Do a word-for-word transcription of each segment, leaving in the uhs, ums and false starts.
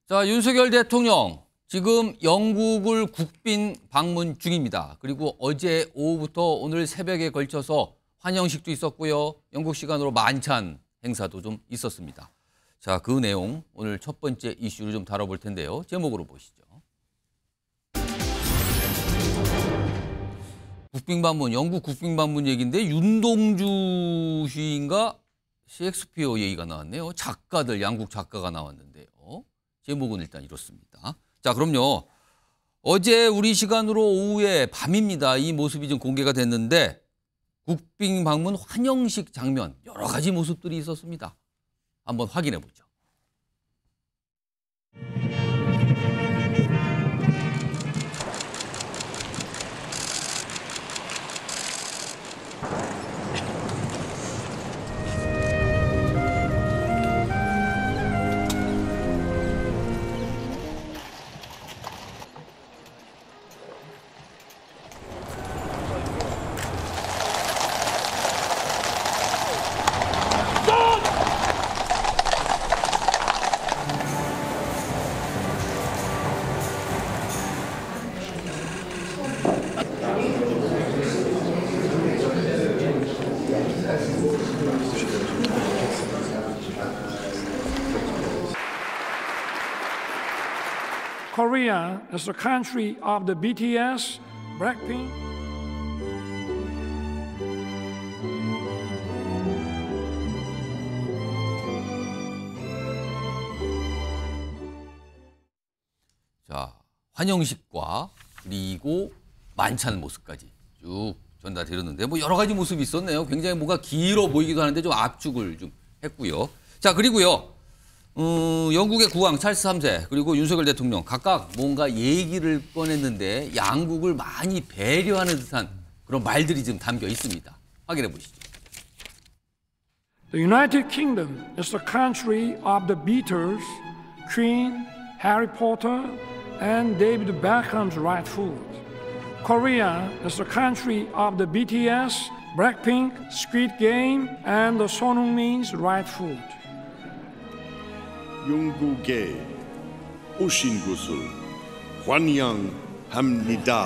자, 윤석열 대통령 지금 영국을 국빈 방문 중입니다. 그리고 어제 오후부터 오늘 새벽에 걸쳐서 환영식도 있었고요. 영국 시간으로 만찬 행사도 좀 있었습니다. 자, 그 내용 오늘 첫 번째 이슈를 좀 다뤄볼 텐데요. 제목으로 보시죠. 국빈 방문, 영국 국빈 방문 얘기인데 윤동주 시인가 셰익스피어 얘기가 나왔네요. 작가들, 양국 작가가 나왔는데요. 제목은 일단 이렇습니다. 자, 그럼요. 어제 우리 시간으로 오후에 밤입니다. 이 모습이 좀 공개가 됐는데 국빈 방문 환영식 장면 여러 가지 모습들이 있었습니다. 한번 확인해 보죠. Korea is the country of the B T S, Blackpink. 자, 환영식과 그리고 만찬 모습까지 쭉 전달드렸는데 뭐 여러 가지 모습이 있었네요. 굉장히 뭔가 길어 보이기도 하는데 좀 압축을 좀 했고요. 자, 그리고요. 어, 영국의 국왕 찰스 삼 세 그리고 윤석열 대통령 각각 뭔가 얘기를 꺼냈는데 양국을 많이 배려하는 듯한 그런 말들이 지금 담겨 있습니다. 확인해 보시죠. The United Kingdom is the country of the Beatles, Queen, Harry Potter, and David Beckham's right foot. Korea is the country of the B T S, Blackpink, Squid Game, and the Son Heung-min's right foot. 영국에 오신 것을 환영합니다.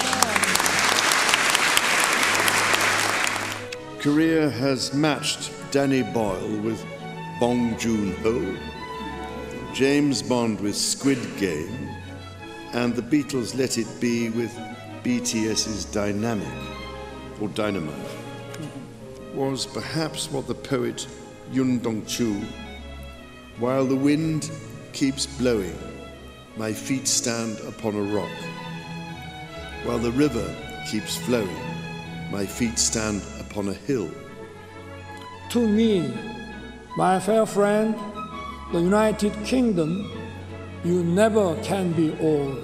Korea has matched Danny Boyle with Bong Joon-ho, James Bond with Squid Game, and the Beatles' Let It Be with B T S's Dynamic or Dynamite. Was perhaps what the poet Yun Dong-chu, while the wind keeps blowing, my feet stand upon a rock. While the river keeps flowing, my feet stand upon a hill. To me, my fair friend, the United Kingdom, you never can be old.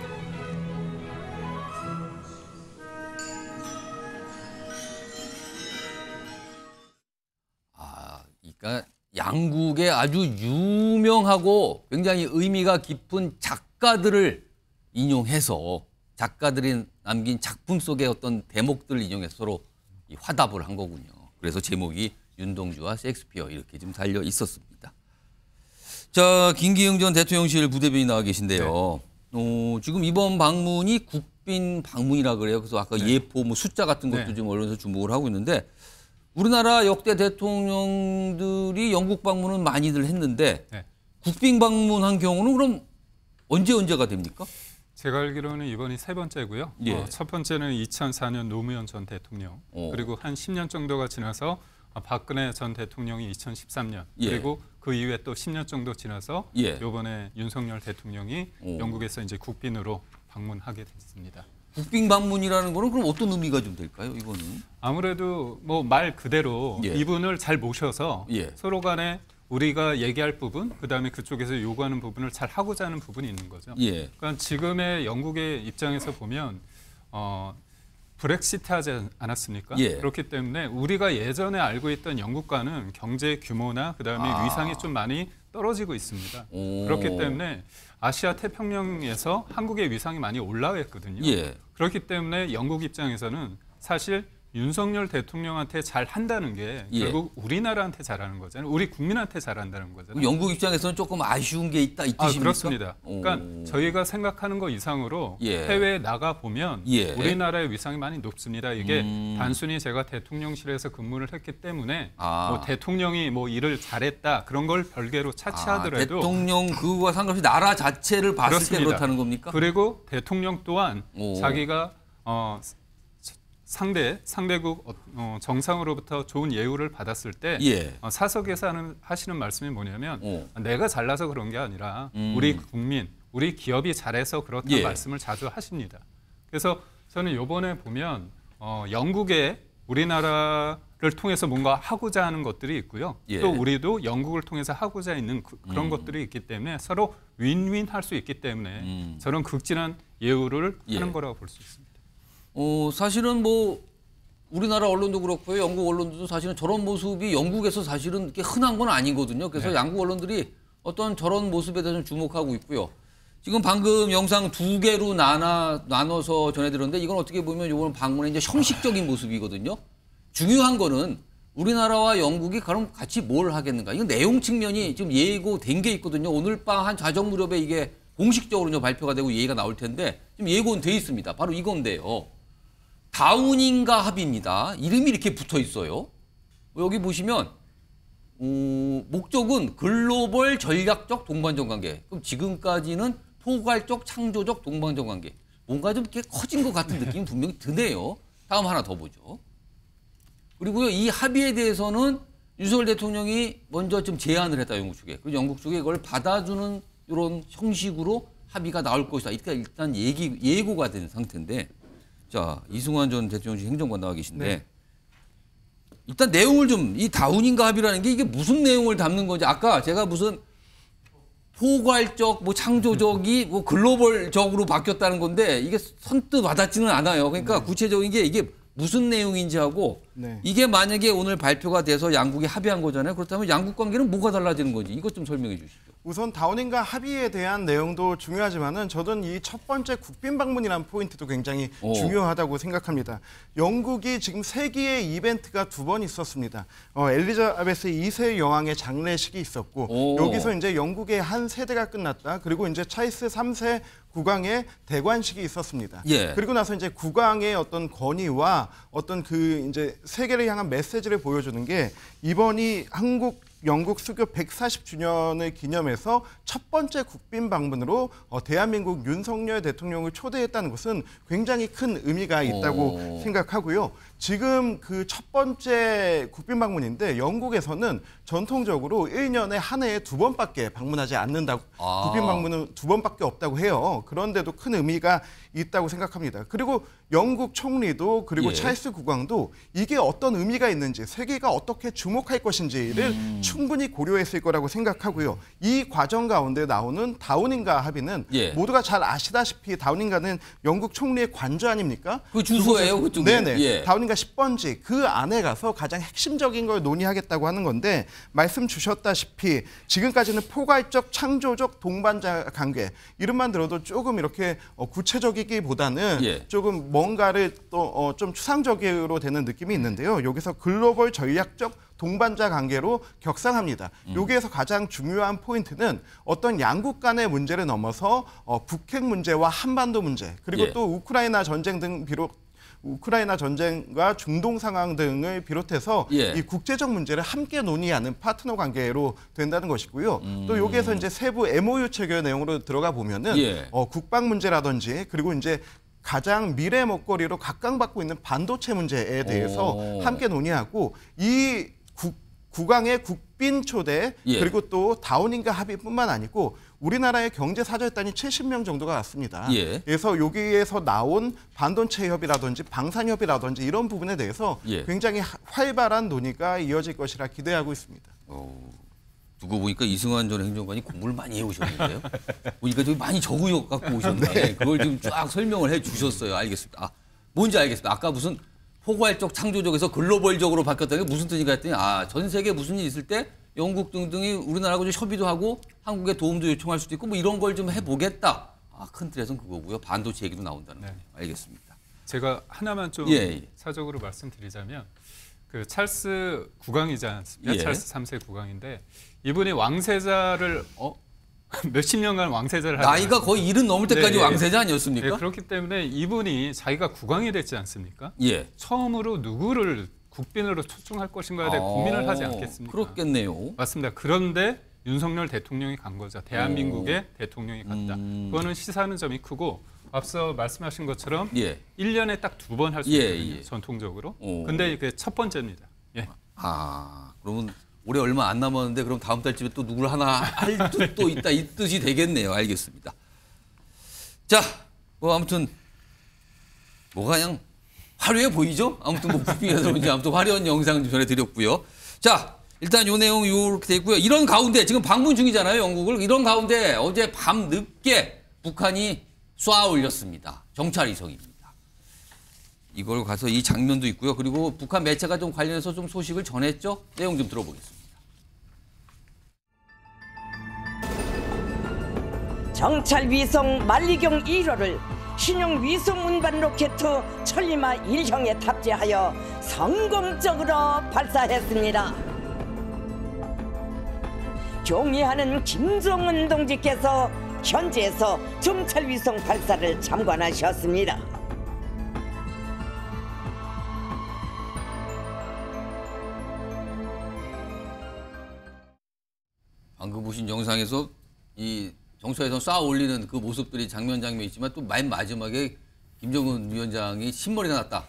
아, 그러니까 양국의 아주 유명하고 굉장히 의미가 깊은 작가들을 인용해서 작가들이 남긴 작품 속의 어떤 대목들을 인용해서 서로 이 화답을 한 거군요. 그래서 제목이 윤동주와 셰익스피어 이렇게 좀 달려 있었습니다. 자, 김기영 전 대통령실 부대변인이 나와 계신데요. 네. 어, 지금 이번 방문이 국빈 방문이라 그래요. 그래서 아까 네. 예포 뭐 숫자 같은 것도 네. 좀 언론에서 주목을 하고 있는데 우리나라 역대 대통령들이 영국 방문은 많이들 했는데 네. 국빈 방문한 경우는 그럼 언제 언제가 됩니까? 제가 알기로는 이번이 세 번째고요. 예. 어, 첫 번째는 이천사 년 노무현 전 대통령. 오. 그리고 한 십 년 정도가 지나서 박근혜 전 대통령이 이천십삼 년. 예. 그리고 그 이후에 또 십 년 정도 지나서 예. 이번에 윤석열 대통령이 오. 영국에서 이제 국빈으로 방문하게 됐습니다. 국빈 방문이라는 거는 그럼 어떤 의미가 좀 될까요? 이거는 아무래도 뭐 말 그대로 예. 이분을 잘 모셔서 예. 서로 간에 우리가 얘기할 부분, 그다음에 그쪽에서 요구하는 부분을 잘 하고자 하는 부분이 있는 거죠. 예. 그러니까 지금의 영국의 입장에서 보면 어, 브렉시트 하지 않았습니까? 예. 그렇기 때문에 우리가 예전에 알고 있던 영국과는 경제 규모나 그다음에 아. 위상이 좀 많이 떨어지고 있습니다. 오. 그렇기 때문에 아시아 태평양에서 한국의 위상이 많이 올라갔거든요. 예. 그렇기 때문에 영국 입장에서는 사실 윤석열 대통령한테 잘 한다는 게 예. 결국 우리나라한테 잘하는 거잖아요. 우리 국민한테 잘한다는 거잖아요. 영국 입장에서는 조금 아쉬운 게 있다 이 뜻입니까? 아, 그렇습니다. 오. 그러니까 저희가 생각하는 것 이상으로 예. 해외에 나가 보면 예. 우리나라의 위상이 많이 높습니다. 이게 음. 단순히 제가 대통령실에서 근무를 했기 때문에 아. 뭐 대통령이 뭐 일을 잘했다 그런 걸 별개로 차치하더라도 아, 대통령 그거와 상관없이 나라 자체를 봤을 그렇습니다. 때 그렇다는 겁니까? 그리고 대통령 또한 오. 자기가 어, 상대 상대국 어, 정상으로부터 좋은 예우를 받았을 때 예. 어, 사석에서 하는, 하시는 말씀이 뭐냐면 오. 내가 잘나서 그런 게 아니라 음. 우리 국민, 우리 기업이 잘해서 그렇다는 예. 말씀을 자주 하십니다. 그래서 저는 이번에 보면 어, 영국에 우리나라를 통해서 뭔가 하고자 하는 것들이 있고요. 예. 또 우리도 영국을 통해서 하고자 있는 그, 런 음. 것들이 있기 때문에 서로 윈윈 할 수 있기 때문에 음. 저는 극진한 예우를 예. 하는 거라고 볼 수 있습니다. 어, 사실은 뭐 우리나라 언론도 그렇고요. 영국 언론도 사실은 저런 모습이 영국에서 사실은 이렇게 흔한 건 아니거든요. 그래서 네. 양국 언론들이 어떤 저런 모습에 대해서 주목하고 있고요. 지금 방금 영상 두 개로 나눠, 나눠서 전해드렸는데 이건 어떻게 보면 이번 방문의 이제 형식적인 모습이거든요. 중요한 거는 우리나라와 영국이 그럼 같이 뭘 하겠는가. 이건 내용 측면이 지금 예고된 게 있거든요. 오늘 밤 한 자정 무렵에 이게 공식적으로 이제 발표가 되고 얘기가 나올 텐데 지금 예고는 돼 있습니다. 바로 이건데요. 다우닝가 합의입니다. 이름이 이렇게 붙어 있어요. 여기 보시면 어, 목적은 글로벌 전략적 동반적 관계. 그럼 지금까지는 포괄적 창조적 동반적 관계. 뭔가 좀 이렇게 커진 것 같은 느낌이 분명히 드네요. 다음 하나 더 보죠. 그리고요, 이 합의에 대해서는 윤석열 대통령이 먼저 좀 제안을 했다, 영국 측에. 그리고 영국 측에 이걸 받아주는 이런 형식으로 합의가 나올 것이다. 이렇게 일단 얘기, 예고가 된 상태인데, 자, 이승환 전 대통령실 행정관 나와 계신데, 네. 일단 내용을 좀, 이 다우닝가 합의라는 게 이게 무슨 내용을 담는 건지, 아까 제가 무슨 포괄적, 뭐 창조적이 뭐 글로벌적으로 바뀌었다는 건데, 이게 선뜻 와닿지는 않아요. 그러니까 네. 구체적인 게 이게 무슨 내용인지 하고, 네. 이게 만약에 오늘 발표가 돼서 양국이 합의한 거잖아요. 그렇다면 양국 관계는 뭐가 달라지는 건지 이것 좀 설명해 주시죠. 우선 다우닝가 합의에 대한 내용도 중요하지만은 저는 이 첫 번째 국빈 방문이라는 포인트도 굉장히 오. 중요하다고 생각합니다. 영국이 지금 세기의 이벤트가 두 번 있었습니다. 어, 엘리자베스 이 세 여왕의 장례식이 있었고 오. 여기서 이제 영국의 한 세대가 끝났다. 그리고 이제 찰스 삼 세 국왕의 대관식이 있었습니다. 예. 그리고 나서 이제 국왕의 어떤 권위와 어떤 그 이제 세계를 향한 메시지를 보여주는 게 이번이 한국 영국 수교 백사십 주년을 기념해서 첫 번째 국빈 방문으로 어, 대한민국 윤석열 대통령을 초대했다는 것은 굉장히 큰 의미가 있다고 오. 생각하고요. 지금 그 첫 번째 국빈 방문인데 영국에서는 전통적으로 일 년에 한 해에 두 번밖에 방문하지 않는다고 아. 국빈 방문은 두 번밖에 없다고 해요. 그런데도 큰 의미가 있다고 생각합니다. 그리고 영국 총리도 그리고 예. 찰스 국왕도 이게 어떤 의미가 있는지 세계가 어떻게 주목할 것인지를 음. 충분히 고려했을 거라고 생각하고요. 이 과정 가운데 나오는 다우닝가 합의는 예. 모두가 잘 아시다시피 다우닝가는 영국 총리의 관저 아닙니까? 그 주소예요, 그쪽에. 네네. 예. 다우닝가 십 번지 그 안에 가서 가장 핵심적인 걸 논의하겠다고 하는 건데 말씀 주셨다시피 지금까지는 포괄적, 창조적 동반자 관계 이름만 들어도 조금 이렇게 어, 구체적이기보다는 예. 조금 뭔가를 또 좀 추상적으로 되는 느낌이 있는데요. 여기서 글로벌 전략적 동반자 관계로 격상합니다. 음. 여기에서 가장 중요한 포인트는 어떤 양국 간의 문제를 넘어서 어, 북핵 문제와 한반도 문제 그리고 예. 또 우크라이나 전쟁 등 비록 우크라이나 전쟁과 중동 상황 등을 비롯해서 예. 이 국제적 문제를 함께 논의하는 파트너 관계로 된다는 것이고요. 음. 또 여기에서 이제 세부 엠오유 체결 내용으로 들어가 보면은 예. 어, 국방 문제라든지 그리고 이제 가장 미래 먹거리로 각광받고 있는 반도체 문제에 대해서 오. 함께 논의하고 이 국, 국왕의 국빈 초대 예. 그리고 또 다우닝가 합의뿐만 아니고 우리나라의 경제 사절단이 칠십 명 정도가 왔습니다. 예. 그래서 여기에서 나온 반도체 협의라든지 방산 협의라든지 이런 부분에 대해서 예. 굉장히 하- 활발한 논의가 이어질 것이라 기대하고 있습니다. 어, 두고 보니까 이승환 전 행정관이 공부를 많이 해오셨는데요. 보니까 좀 많이 적어 갖고 오셨는데 그걸 좀 쫙 설명을 해 주셨어요. 알겠습니다. 아, 뭔지 알겠습니다. 아까 무슨 포괄적 창조적에서 글로벌적으로 바뀌었다는 게 무슨 뜻인가 했더니 아, 전 세계에 무슨 일이 있을 때 영국 등등이 우리나라하고 좀 협의도 하고 한국에 도움도 요청할 수도 있고 뭐 이런 걸 좀 해보겠다. 아, 큰 틀에서는 그거고요. 반도체 얘기도 나온다는 거예요. 알겠습니다. 제가 하나만 좀 예, 예. 사적으로 말씀드리자면 그 찰스 국왕이지 않습니까? 예. 찰스 삼 세 국왕인데 이분이 왕세자를 어? 몇십 년간 왕세자를 하지 나이가 않았습니까? 거의 일흔 넘을 때까지 네, 왕세자 아니었습니까? 네, 그렇기 때문에 이분이 자기가 국왕이 됐지 않습니까? 예. 처음으로 누구를 국빈으로 초청할 것인가에 대해 아, 고민을 하지 않겠습니까? 그렇겠네요. 맞습니다. 그런데 윤석열 대통령이 간 거죠. 대한민국의 오. 대통령이 갔다. 음. 그거는 시사하는 점이 크고 앞서 말씀하신 것처럼 예. 일 년에 딱 두 번 할 수 예, 있거든요. 예. 전통적으로. 오. 근데 이게 첫 번째입니다. 예. 아, 그러면 올해 얼마 안 남았는데 그럼 다음 달쯤에 또 누구를 하나 할 뜻도 있다 이 뜻이 되겠네요. 알겠습니다. 자, 뭐 아무튼 뭐가 그냥 화려해 보이죠? 아무튼 뭐 국빈에서 그런지 아무튼 화려한 영상 좀 전해드렸고요. 자, 일단 요 내용 이렇게 돼 있고요. 이런 가운데 지금 방문 중이잖아요, 영국을. 이런 가운데 어제 밤 늦게 북한이 쏘아 올렸습니다. 정찰 위성입니다. 이걸 가서 이 장면도 있고요. 그리고 북한 매체가 좀 관련해서 좀 소식을 전했죠. 내용 좀 들어보겠습니다. 정찰 위성 만리경 일 호를 신형 위성 운반 로켓 천리마 일 형에 탑재하여 성공적으로 발사했습니다. 종이하는 김정은 동지께서 현지에서 정찰 위성 발사를 참관하셨습니다. 방금 보신 영상에서 이 정찰에서 쏴 올리는 그 모습들이 장면 장면 있지만 또 맨 마지막에 김정은 위원장이 신머리가 났다.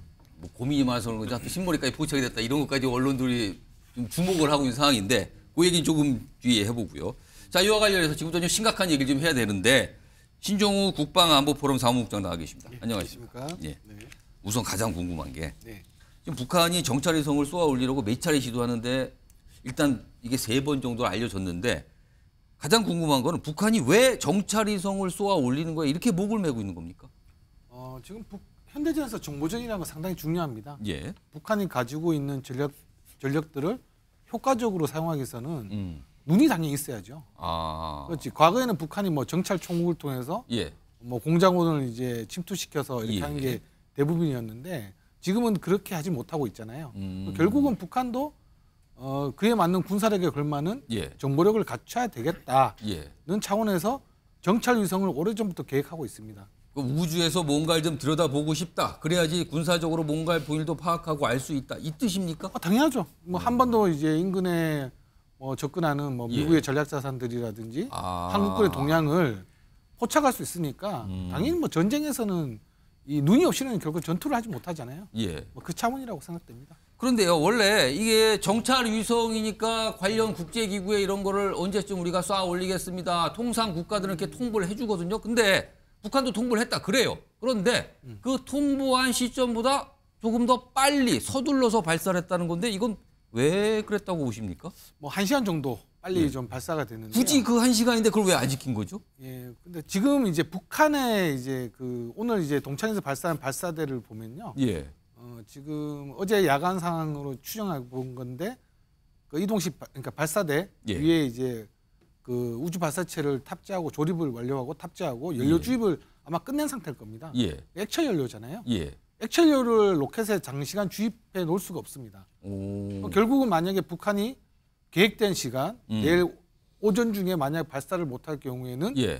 뭐 고민이 많아서 그런 건지 또 신머리까지 포착이 됐다. 이런 것까지 언론들이 좀 주목을 하고 있는 상황인데 그 얘기는 조금 뒤에 해보고요. 자, 이와 관련해서 지금부터 좀 심각한 얘기를 좀 해야 되는데 신종우 국방안보포럼 사무국장 나와 계십니다. 네, 안녕하십니까? 안녕하십니까? 예. 네. 우선 가장 궁금한 게 네. 지금 북한이 정찰위성을 쏘아 올리려고 몇 차례 시도하는데 일단 이게 세 번 정도 알려졌는데 가장 궁금한 거는 북한이 왜 정찰위성을 쏘아 올리는 거에 이렇게 목을 메고 있는 겁니까? 어, 지금 북, 현대전에서 정보전이라는 건 상당히 중요합니다. 예. 북한이 가지고 있는 전력, 전력들을 효과적으로 사용하기 위해서는 음. 눈이 당연히 있어야죠. 아. 그렇지. 과거에는 북한이 뭐 정찰 총국을 통해서 예. 뭐 공작원을 이제 침투시켜서 이렇게 예. 하는 게 대부분이었는데 지금은 그렇게 하지 못하고 있잖아요. 음. 결국은 북한도 어, 그에 맞는 군사력에 걸맞는 예. 정보력을 갖춰야 되겠다는 예. 차원에서 정찰 위성을 오래전부터 계획하고 있습니다. 그 우주에서 뭔가를 좀 들여다보고 싶다. 그래야지 군사적으로 뭔가를 본일도 파악하고 알 수 있다. 이 뜻입니까? 아, 당연하죠. 뭐 한 번도 이제 인근에 뭐 접근하는 뭐 예. 미국의 전략 자산들이라든지 아. 한국군의 동향을 포착할 수 있으니까 음. 당연히 뭐 전쟁에서는 이 눈이 없이는 결국 전투를 하지 못하잖아요. 예. 뭐 그 차원이라고 생각됩니다. 그런데요, 원래 이게 정찰 위성이니까 관련 국제기구에 이런 거를 언제쯤 우리가 쏴 올리겠습니다. 통상 국가들은 이렇게 통보를 해주거든요. 근데 북한도 통보를 했다. 그래요. 그런데 음. 그 통보한 시점보다 조금 더 빨리 서둘러서 발사를 했다는 건데 이건 왜 그랬다고 보십니까? 뭐 한 시간 정도 빨리 좀 발사가 되는데 굳이 그 한 시간인데 그걸 왜 안 지킨 거죠? 예. 근데 지금 이제 북한의 이제 그 오늘 이제 동창에서 발사한 발사대를 보면요. 예. 어, 지금 어제 야간 상황으로 추정해 본 건데 그 이동식 바- 그러니까 발사대 예. 위에 이제 그 우주 발사체를 탑재하고 조립을 완료하고 탑재하고 연료 예. 주입을 아마 끝낸 상태일 겁니다. 예. 액체 연료잖아요. 예. 액체 연료를 로켓에 장시간 주입해 놓을 수가 없습니다. 오. 어, 결국은 만약에 북한이 계획된 시간 음. 내일 오전 중에 만약 발사를 못할 경우에는 예.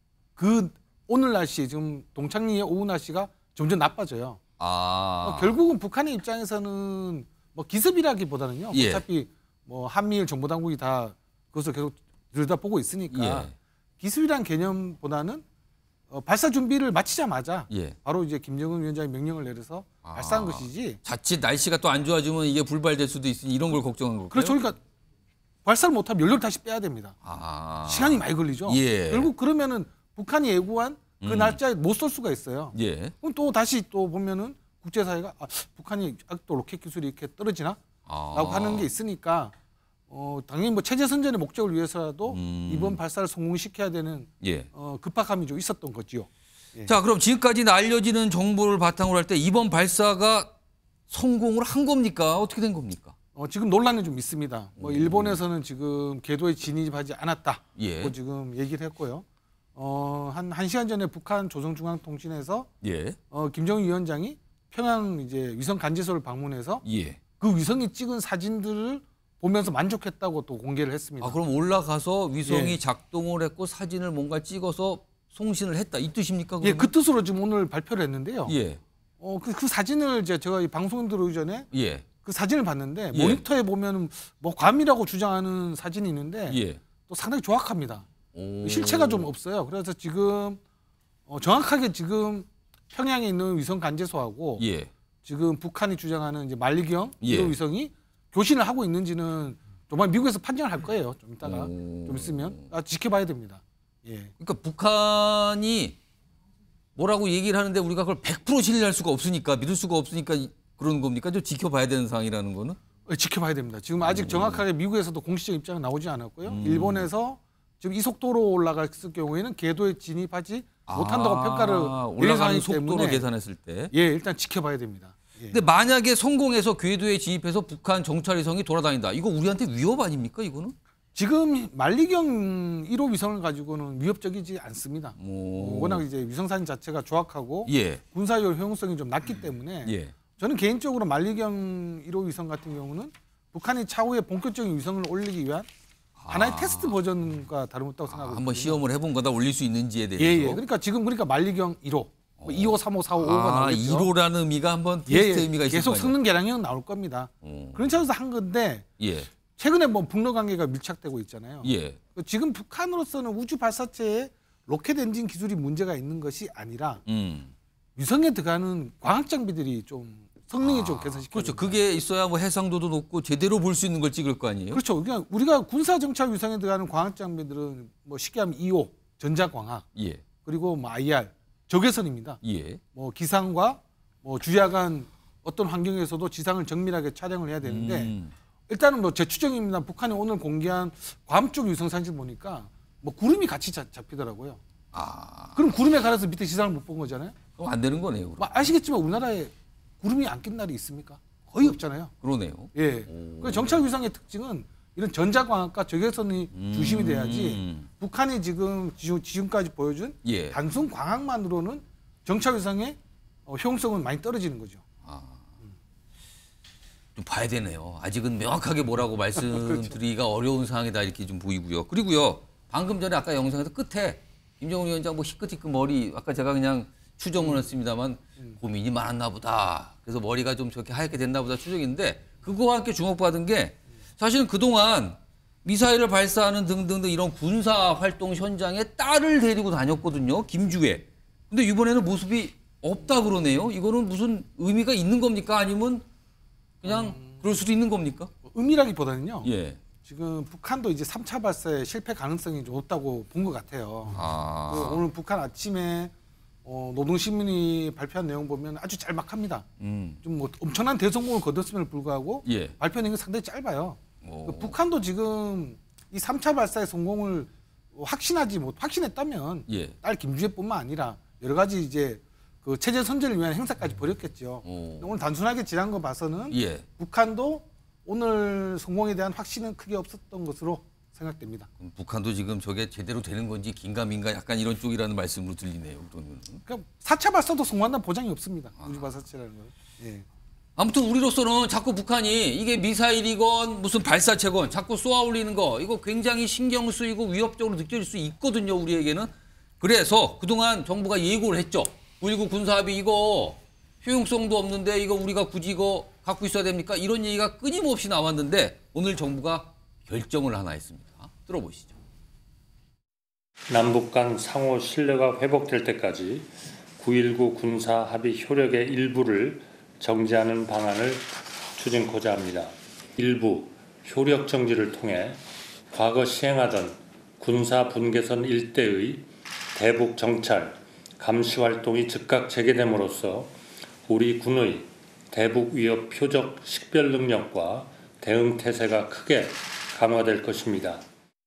그 오늘 날씨 지금 동창리의 오후 날씨가 점점 나빠져요. 아. 어, 결국은 북한의 입장에서는 뭐 기습이라기보다는요. 예. 어차피 뭐 한미일 정보당국이 다 그것을 계속 들여다보고 있으니까 예. 기습이란 개념보다는 어, 발사 준비를 마치자마자 예. 바로 이제 김정은 위원장이 명령을 내려서 아. 발사한 것이지. 자칫 날씨가 또 안 좋아지면 이게 불발될 수도 있으니 이런 걸 걱정한 걸까요? 그렇죠. 그러니까 발사를 못하면 연료를 다시 빼야 됩니다. 아. 시간이 많이 걸리죠. 예. 결국 그러면은 북한이 예고한 그 음. 날짜에 못 쏠 수가 있어요. 예. 그럼 또 다시 또 보면은 국제사회가 아, 북한이 아직도 로켓 기술이 이렇게 떨어지나? 아. 라고 하는 게 있으니까 어, 당연히 뭐 체제 선전의 목적을 위해서라도 음. 이번 발사를 성공시켜야 되는 예. 어, 급박함이 좀 있었던 거지요. 예. 자, 그럼 지금까지 알려지는 정보를 바탕으로 할 때 이번 발사가 성공을 한 겁니까? 어떻게 된 겁니까? 어, 지금 논란이 좀 있습니다. 뭐 음. 일본에서는 지금 궤도에 진입하지 않았다고 예. 지금 얘기를 했고요. 어, 한, 한 시간 전에 북한 조선중앙통신에서 예. 어, 김정은 위원장이 평양 이제 위성 간제소를 방문해서 예. 그 위성이 찍은 사진들을 보면서 만족했다고 또 공개를 했습니다. 아, 그럼 올라가서 위성이 예. 작동을 했고 사진을 뭔가 찍어서 송신을 했다 이 뜻입니까? 예, 그 뜻으로 지금 오늘 발표를 했는데요. 예. 어, 그, 그 사진을 이제 제가 이 방송 들어오기 전에 예. 그 사진을 봤는데 예. 모니터에 보면 뭐 괌이라고 주장하는 사진이 있는데 예. 또 상당히 정확합니다. 오. 실체가 좀 없어요. 그래서 지금 어, 정확하게 지금 평양에 있는 위성 간제소하고 예. 지금 북한이 주장하는 이제 만리경 예. 일 호 위성이 교신을 하고 있는지는 정말 미국에서 판정을 할 거예요. 좀 이따가 오. 좀 있으면 아, 지켜봐야 됩니다. 예. 그러니까 북한이 뭐라고 얘기를 하는데 우리가 그걸 백 퍼센트 신뢰할 수가 없으니까 믿을 수가 없으니까 그러는 겁니까? 좀 지켜봐야 되는 상황이라는 거는? 예, 지켜봐야 됩니다. 지금 아직 음. 정확하게 미국에서도 공식적 입장은 나오지 않았고요. 음. 일본에서 지금 이 속도로 올라갔을 경우에는 궤도에 진입하지 못한다고 아, 평가를 올라가는 속도로 때문에 계산했을 때. 예, 일단 지켜봐야 됩니다. 예. 근데 만약에 성공해서 궤도에 진입해서 북한 정찰위성이 돌아다닌다. 이거 우리한테 위협 아닙니까? 이거는? 지금 만리경 일 호 위성을 가지고는 위협적이지 않습니다. 오. 어, 워낙 이제 위성사진 자체가 조악하고 예. 군사적 효용성이 좀 낮기 때문에 예. 저는 개인적으로 만리경 일 호 위성 같은 경우는 북한이 차후에 본격적인 위성을 올리기 위한 하나의 아. 테스트 버전과 다름없다고 생각하고 아, 한번 있거든요. 시험을 해본 거다 올릴 수 있는지에 대해서. 예, 예. 그러니까 지금 그러니까 만리경 일 호, 뭐 이 호, 삼 호, 사 호, 오 호가 아, 나오겠죠. 일 호라는 의미가 한번 예, 테스트 예. 의미가 있을 계속 거 아니에요? 성능 개량형 나올 겁니다. 어. 그런 차원에서 한 건데 예. 최근에 뭐 북러 관계가 밀착되고 있잖아요. 예. 지금 북한으로서는 우주 발사체에 로켓 엔진 기술이 문제가 있는 것이 아니라 음. 위성에 들어가는 광학 장비들이 좀 성능이 아, 좀 개선시켜야 그렇죠. 됩니다. 그게 있어야 뭐 해상도도 높고 제대로 볼 수 있는 걸 찍을 거 아니에요? 그렇죠. 그러니까 우리가 군사 정찰 위성에 들어가는 광학 장비들은 뭐 쉽게 하면 이 호 전자광학 예. 그리고 뭐 아이알 적외선입니다. 예. 뭐 기상과 뭐 주야간 어떤 환경에서도 지상을 정밀하게 촬영을 해야 되는데 음. 일단은 뭐 제 추정입니다. 북한이 오늘 공개한 괌 쪽 위성 사진 보니까 뭐 구름이 같이 자, 잡히더라고요. 아. 그럼 구름에 가려서 밑에 지상을 못 본 거잖아요. 그럼 안 되는 거네요. 그럼. 뭐 아시겠지만 우리나라에 구름이 안 낀 날이 있습니까? 거의 없잖아요. 그러네요. 예. 그 정찰 위성의 특징은 이런 전자광학과 적외선이 음. 중심이 돼야지 북한이 지금 지금까지 보여준 예. 단순 광학만으로는 정찰 위성의 어, 효용성은 많이 떨어지는 거죠. 좀 봐야 되네요. 아직은 명확하게 뭐라고 말씀드리기가 어려운 상황이다 이렇게 좀 보이고요. 그리고요. 방금 전에 아까 영상에서 끝에 김정은 위원장 뭐 희끗희끗 머리 아까 제가 그냥 추정을 했습니다만 고민이 많았나 보다. 그래서 머리가 좀 저렇게 하얗게 됐나 보다 추정인데 그거와 함께 주목받은 게 사실은 그동안 미사일을 발사하는 등등등 이런 군사 활동 현장에 딸을 데리고 다녔거든요. 김주애. 근데 이번에는 모습이 없다 그러네요. 이거는 무슨 의미가 있는 겁니까? 아니면 그냥 그럴 수도 있는 겁니까? 의미라기보다는요. 예. 지금 북한도 이제 삼 차 발사의 실패 가능성이 좀 없다고 본 것 같아요. 아. 그 오늘 북한 아침에 어, 노동신문이 발표한 내용 보면 아주 짤막합니다. 음. 좀 뭐 엄청난 대성공을 거뒀음에도 불구하고 예. 발표 내용이 상당히 짧아요. 오. 그 북한도 지금 이 삼 차 발사의 성공을 확신하지 못 확신했다면 예. 딸 김주애뿐만 아니라 여러 가지 이제 그 체제 선전을 위한 행사까지 벌였겠죠. 오. 오늘 단순하게 지난 거 봐서는 예. 북한도 오늘 성공에 대한 확신은 크게 없었던 것으로 생각됩니다. 그럼 북한도 지금 저게 제대로 되는 건지 긴가민가 약간 이런 쪽이라는 말씀으로 들리네요. 그러면. 그러니까 사 차 발사도 성공한다는 보장이 없습니다. 우주 발사체라는 거. 예. 아무튼 우리로서는 자꾸 북한이 이게 미사일이건 무슨 발사체건 자꾸 쏘아 올리는 거 이거 굉장히 신경 쓰이고 위협적으로 느껴질 수 있거든요. 우리에게는. 그래서 그동안 정부가 예고를 했죠. 구일구 군사합의 이거 효용성도 없는데 이거 우리가 굳이 이거 갖고 있어야 됩니까? 이런 얘기가 끊임없이 나왔는데 오늘 정부가 결정을 하나 했습니다. 들어보시죠. 남북 간 상호 신뢰가 회복될 때까지 구일구 군사 합의 효력의 일부를 정지하는 방안을 추진코자 합니다. 일부 효력 정지를 통해 과거 시행하던 군사 분계선 일대의 대북 정찰, 감시 활동이 즉각 재개됨으로써 우리 군의 대북 위협 표적 식별 능력과 대응 태세가 크게 강화될 것입니다.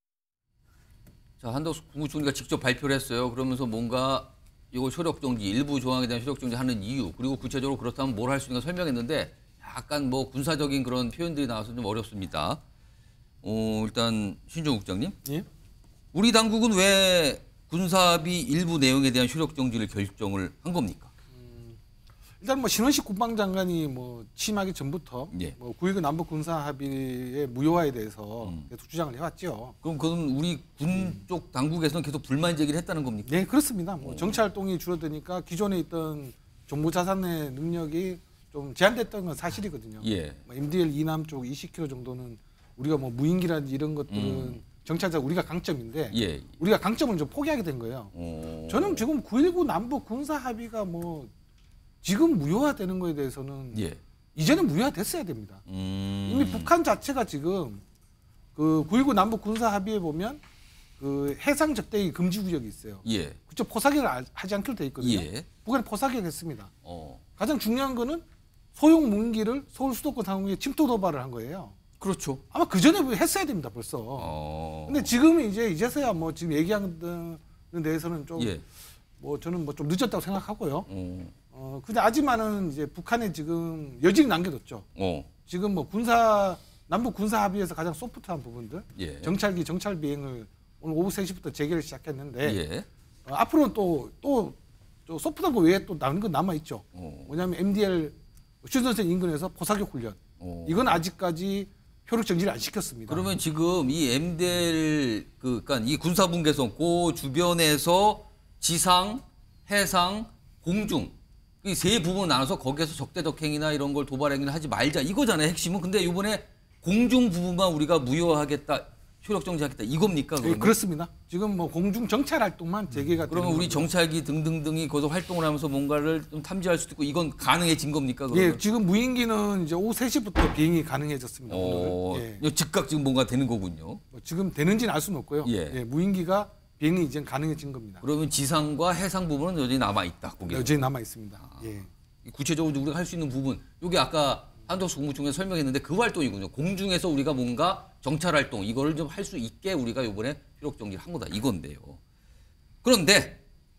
자, 한덕수 국무총리가 직접 발표를 했어요. 그러면서 뭔가 이거 효력정지, 일부 조항에 대한 효력정지 하는 이유, 그리고 구체적으로 그렇다면 뭘 할 수 있는가 설명했는데 약간 뭐 군사적인 그런 표현들이 나와서 좀 어렵습니다. 어, 일단 신종 국장님. 예? 우리 당국은 왜 군사합의 일부 내용에 대한 효력 정지를 결정을 한 겁니까? 음, 일단 뭐 신원식 국방장관이 뭐 취임하기 전부터 예. 뭐 구일구 남북 군사 합의의 무효화에 대해서 음. 계속 주장을 해왔죠. 그럼 그건 우리 군 쪽 당국에서는 계속 불만 제기를 했다는 겁니까? 네, 그렇습니다. 뭐 정치 활동이 줄어드니까 기존에 있던 정보 자산의 능력이 좀 제한됐던 건 사실이거든요. 예. 뭐 엠디엘 이남 쪽 이십 킬로미터 정도는 우리가 뭐 무인기라든지 이런 것들은 음. 정찰자 우리가 강점인데 예. 우리가 강점을 좀 포기하게 된 거예요. 어... 저는 지금 구일구 남북 군사 합의가 뭐 지금 무효화되는 거에 대해서는 예. 이제는 무효화됐어야 됩니다. 음... 이미 북한 자체가 지금 그 구일구 남북 군사 합의에 보면 그 해상 적대기 금지 구역이 있어요. 예. 그쪽 포사격을 아- 하지 않기로 돼 있거든요. 예. 북한이 포사격했습니다. 어... 가장 중요한 거는 소형 무인기를 서울 수도권 상공에 침투 도발을 한 거예요. 그렇죠. 아마 그 전에 했어야 됩니다, 벌써. 어... 근데 지금은 이제 이제서야 뭐 지금 얘기하는 데에서는 좀 예. 뭐 저는 뭐 좀 늦었다고 생각하고요. 어... 어 근데 아직만은 이제 북한에 지금 여지를 남겨뒀죠. 어... 지금 뭐 군사 남북 군사 합의에서 가장 소프트한 부분들, 예. 정찰기 정찰 비행을 오늘 오후 세 시부터 재개를 시작했는데 예. 어, 앞으로는 또또 또 소프트한 거 외에 또 남은 건 남아 있죠. 어... 뭐냐면 엠디엘 휴전선 인근에서 포사격 훈련. 어... 이건 아직까지 효력 정지를 안 시켰습니다. 그러면 지금 이 엠디엘 그 그러니까 이 군사분계선 그 주변에서 지상, 해상, 공중 이 세 부분 나눠서 거기에서 적대적 행위나 이런 걸 도발 행위를 하지 말자 이거잖아요 핵심은. 근데 이번에 공중 부분만 우리가 무효하겠다, 효력 정지하겠다 이겁니까? 예, 그러면? 그렇습니다. 지금 뭐 공중 정찰 활동만 재개가 그러면 되는 우리 겁니다. 정찰기 등등등이 거기서 활동을 하면서 뭔가를 좀 탐지할 수도 있고 이건 가능해진 겁니까? 그러면? 예, 지금 무인기는 이제 오후 세 시부터 비행이 가능해졌습니다. 어, 오늘. 예. 즉각 지금 뭔가 되는 거군요. 뭐 지금 되는지는 알 수는 없고요. 예. 예, 무인기가 비행이 이제 가능해진 겁니다. 그러면 지상과 해상 부분은 여전히 남아 있다. 거기. 여전히 남아 있습니다. 아. 예. 구체적으로 우리가 할 수 있는 부분, 이게 아까 한덕수 국무총리 설명했는데 그 활동이군요. 공중에서 우리가 뭔가 정찰 활동 이거를 좀 할 수 있게 우리가 이번에 효력 정지를 한 거다 이건데요. 그런데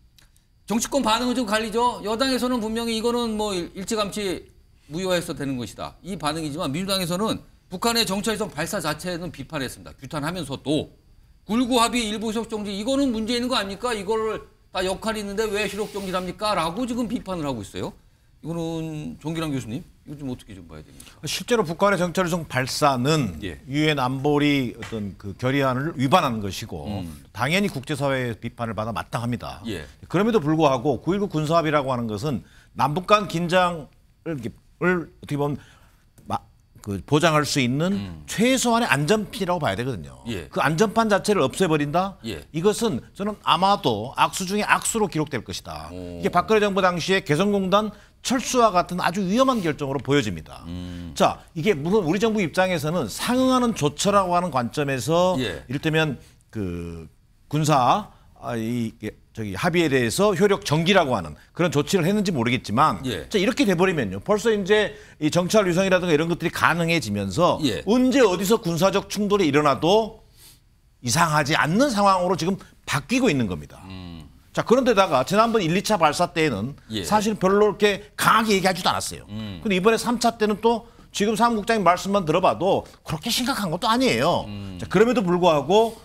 정치권 반응은 좀 갈리죠. 여당에서는 분명히 이거는 뭐 일찌감치 무효화해서 되는 것이다. 이 반응이지만 민주당에서는 북한의 정찰성 발사 자체는 비판했습니다. 규탄하면서도 구일구 합의 일부 효력 정지 이거는 문제 있는 거 아닙니까? 이거를 다 역할이 있는데 왜 효력 정지를 합니까? 라고 지금 비판을 하고 있어요. 이거는 정기랑 교수님, 이거 좀 어떻게 좀 봐야 됩니까? 실제로 북한의 정찰위성 발사는 예. 유엔 안보리 어떤 그 결의안을 위반하는 것이고 음. 당연히 국제사회의 비판을 받아 마땅합니다. 예. 그럼에도 불구하고 구일구 군사합의라고 하는 것은 남북 간 긴장을 이렇게 을 어떻게 보면 마, 그 보장할 수 있는 음. 최소한의 안전핀이라고 봐야 되거든요. 예. 그 안전판 자체를 없애버린다? 예. 이것은 저는 아마도 악수 중에 악수로 기록될 것이다. 오. 이게 박근혜 정부 당시에 개성공단 철수와 같은 아주 위험한 결정으로 보여집니다. 음. 자, 이게 물론 우리 정부 입장에서는 상응하는 조처라고 하는 관점에서 예. 이를테면 그 군사 아, 이 저기 합의에 대해서 효력 정지라고 하는 그런 조치를 했는지 모르겠지만 예. 자, 이렇게 돼버리면요. 벌써 이제 이 정찰 위성이라든가 이런 것들이 가능해지면서 예. 언제 어디서 군사적 충돌이 일어나도 이상하지 않는 상황으로 지금 바뀌고 있는 겁니다. 음. 자, 그런데다가 지난번 일, 이 차 발사 때에는 예. 사실 별로 이렇게 강하게 얘기하지도 않았어요. 음. 근데 이번에 삼 차 때는 또 지금 사무국장님 말씀만 들어봐도 그렇게 심각한 것도 아니에요. 음. 자, 그럼에도 불구하고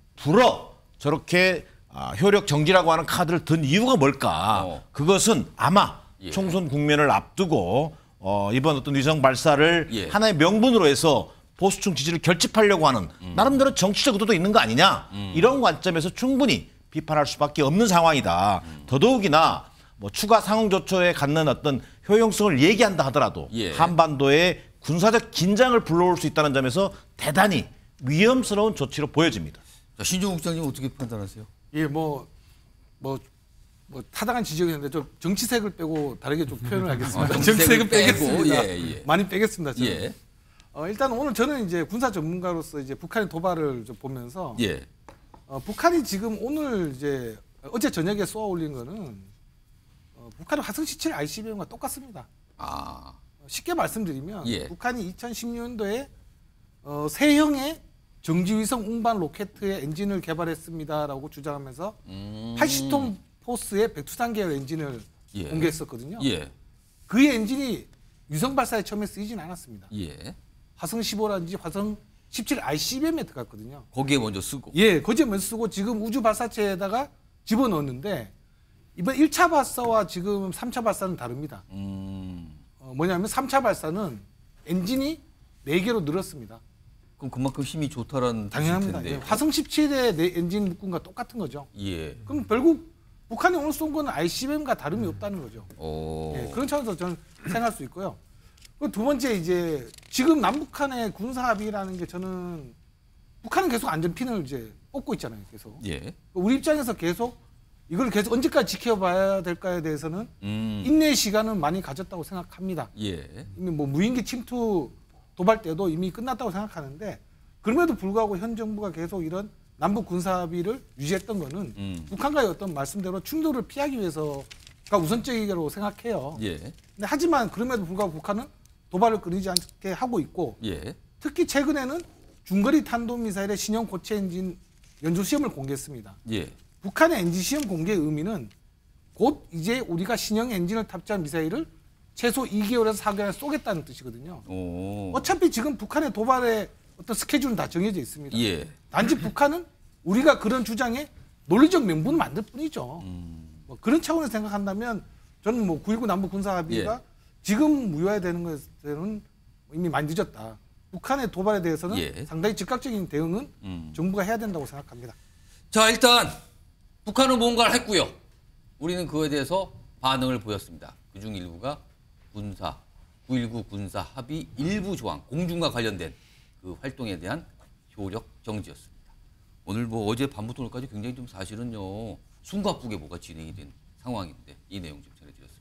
불어 저렇게 아, 효력 정지라고 하는 카드를 든 이유가 뭘까? 어. 그것은 아마 예. 총선 국면을 앞두고 어, 이번 어떤 위성 발사를 예. 하나의 명분으로 해서 보수층 지지를 결집하려고 하는 음. 나름대로 정치적 의도도 있는 거 아니냐? 이런 관점에서 충분히 비판할 수밖에 없는 상황이다. 음. 더더욱이나 뭐 추가 상응 조처에 갖는 어떤 효용성을 얘기한다 하더라도 예. 한반도에 군사적 긴장을 불러올 수 있다는 점에서 대단히 위험스러운 조치로 보여집니다. 자, 신종국 국장님 어떻게 판단하세요? 예, 뭐, 뭐, 뭐 타당한 지적이었는데 좀 정치색을 빼고 다르게 좀 표현을 하겠습니다. 아, 정치색을 정치색은 빼고, 빼겠습니다. 예, 예. 많이 빼겠습니다. 저는. 예. 어, 일단 오늘 저는 이제 군사 전문가로서 이제 북한의 도발을 좀 보면서 예. 어, 북한이 지금 오늘 이제 어제 저녁에 쏘아 올린 거는 어, 북한의 화성 십칠 아이씨비엠과 똑같습니다. 아. 어, 쉽게 말씀드리면 예. 북한이 이천십 년도에 어, 세형의 정지위성 운반 로켓의 엔진을 개발했습니다라고 주장하면서 음. 팔십 톤 포스의 백두산 계열 엔진을 예. 공개했었거든요. 예. 그 엔진이 위성 발사에 처음에 쓰이진 않았습니다. 예. 화성 십오라든지 화성 십칠 아이씨비엠에 들어갔거든요. 거기에 먼저 쓰고. 예, 거기에 먼저 쓰고 지금 우주 발사체에다가 집어넣었는데 이번 일 차 발사와 지금 삼 차 발사는 다릅니다. 음. 어, 뭐냐면 삼 차 발사는 엔진이 네 개로 늘었습니다. 그럼 그만큼 힘이 좋다라는 당연합니다. 뜻일 텐데. 예, 화성 십칠의 네 엔진 묶음과 똑같은 거죠. 예. 그럼 결국 북한이 오늘 쏜 거는 아이씨비엠과 다름이 없다는 거죠. 오. 예, 그런 차원에서 저는 생각할 수 있고요. 그 두 번째 이제 지금 남북한의 군사 합의라는 게 저는 북한은 계속 안전핀을 이제 꽂고 있잖아요. 계속. 예. 우리 입장에서 계속 이걸 계속 언제까지 지켜봐야 될까에 대해서는 음. 인내 시간은 많이 가졌다고 생각합니다. 예. 이미 뭐 무인기 침투 도발 때도 이미 끝났다고 생각하는데 그럼에도 불구하고 현 정부가 계속 이런 남북 군사 합의를 유지했던 거는 음. 북한과의 어떤 말씀대로 충돌을 피하기 위해서가 우선적이라고 생각해요. 예. 근데 하지만 그럼에도 불구하고 북한은 도발을 끊이지 않게 하고 있고 예. 특히 최근에는 중거리 탄도미사일의 신형 고체 엔진 연주 시험을 공개했습니다. 예. 북한의 엔진 시험 공개의 의미는 곧 이제 우리가 신형 엔진을 탑재한 미사일을 최소 이 개월에서 사 개월에 쏘겠다는 뜻이거든요. 오. 어차피 지금 북한의 도발의 어떤 스케줄은 다 정해져 있습니다. 예. 단지 북한은 우리가 그런 주장에 논리적 명분을 만들 뿐이죠. 음. 뭐 그런 차원에서 생각한다면 저는 뭐 구일구 남북 군사 합의가 예. 지금 무효화되는 것에는 이미 많이 늦었다. 북한의 도발에 대해서는 예. 상당히 즉각적인 대응은 음. 정부가 해야 된다고 생각합니다. 자, 일단 북한은 뭔가를 했고요. 우리는 그거에 대해서 반응을 보였습니다. 그중 일부가 군사, 구일구 군사 합의 일부 조항, 공중과 관련된 그 활동에 대한 효력 정지였습니다. 오늘 뭐 어제 밤부터 오늘까지 굉장히 좀 사실은요, 숨가쁘게 뭐가 진행이 된 상황인데 이 내용 좀 전해드렸습니다.